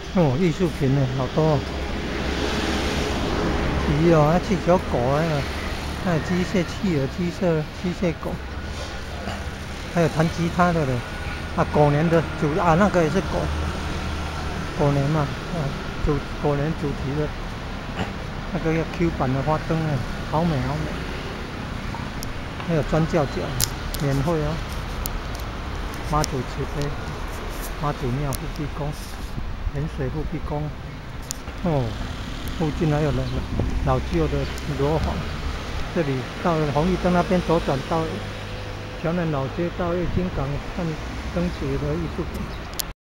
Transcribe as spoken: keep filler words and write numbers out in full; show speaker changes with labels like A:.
A: 哦，艺术品呢，好多、哦。鱼哦，还气球狗那个，还有机械企鹅、机械机械狗，还有弹吉他的嘞。啊，狗年的主啊，那个也是狗，狗年嘛，啊，主狗年主题的那个要 Q 版的花灯哎，好美好美。还有钻教脚，免费哦。妈祖慈悲，妈祖庙护庇宫，盐水护庇宫。哦，附近还有老老旧的罗房。这里到红绿灯那边左转到桥南老街到月金港看灯节的艺术品。